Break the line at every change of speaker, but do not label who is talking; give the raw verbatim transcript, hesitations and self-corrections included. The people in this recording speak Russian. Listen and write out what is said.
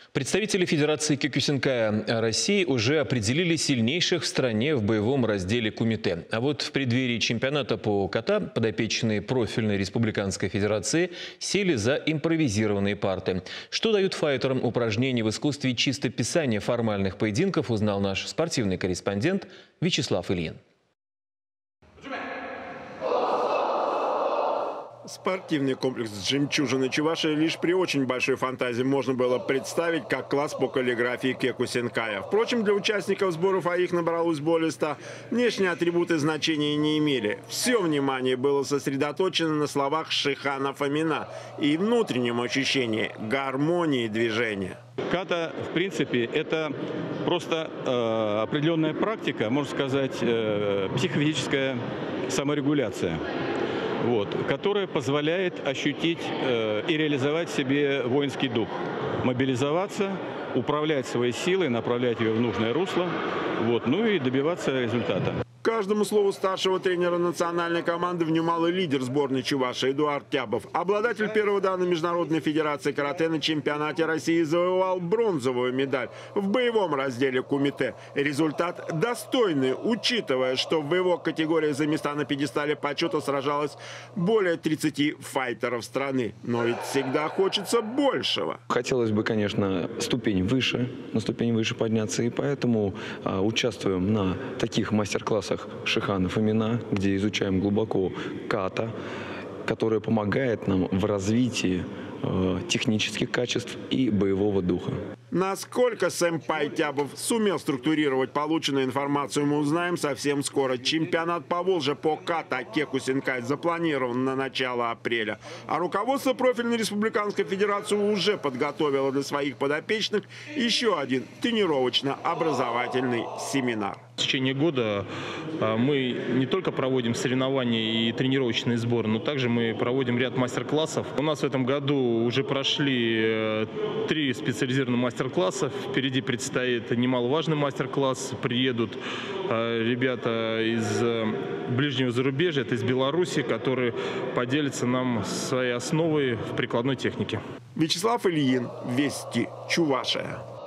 Представители Федерации Кёкусинкая России уже определили сильнейших в стране в боевом разделе кумите. А вот в преддверии чемпионата по ката подопечные профильной республиканской федерации сели за импровизированные парты. Что дают файтерам упражнения в искусстве чистописания формальных поединков, узнал наш спортивный корреспондент Вячеслав Ильин.
Спортивный комплекс «Жемчужины Чувашии» лишь при очень большой фантазии можно было представить как класс по каллиграфии Кёкусинкая. Впрочем, для участников сборов, а их набралось более ста, внешние атрибуты значения не имели. Все внимание было сосредоточено на словах Шихана Фомина и внутреннем ощущении гармонии движения.
Ката, в принципе, это просто э, определенная практика, можно сказать, э, психофизическая саморегуляция. Вот, которая позволяет ощутить э, и реализовать в себе воинский дух, мобилизоваться, управлять своей силой, направлять ее в нужное русло, вот, ну и добиваться результата.
Каждому слову старшего тренера национальной команды внимал и лидер сборной Чувашии Эдуард Тябов. Обладатель первого дана Международной федерации карате на чемпионате России завоевал бронзовую медаль в боевом разделе кумите. Результат достойный, учитывая, что в его категории за места на пьедестале почета сражалось более тридцати файтеров страны. Но ведь всегда хочется большего.
Хотелось бы, конечно, ступень выше, на ступень выше подняться, и поэтому а, участвуем на таких мастер-классах Шихана Фомина, где изучаем глубоко ката, которая помогает нам в развитии э, технических качеств и боевого духа.
Насколько сэмпай Тябов сумел структурировать полученную информацию, мы узнаем совсем скоро. Чемпионат Поволжья по ката Кёкусинкай запланирован на начало апреля. А руководство профильной республиканской федерации уже подготовило для своих подопечных еще один тренировочно-образовательный семинар.
В течение года мы не только проводим соревнования и тренировочные сборы, но также мы проводим ряд мастер-классов. У нас в этом году уже прошли три специализированных мастер-класса. Впереди предстоит немаловажный мастер-класс. Приедут ребята из ближнего зарубежья, это из Беларуси, которые поделятся нам своей основой в прикладной технике.
Вячеслав Ильин, Вести, Чувашия.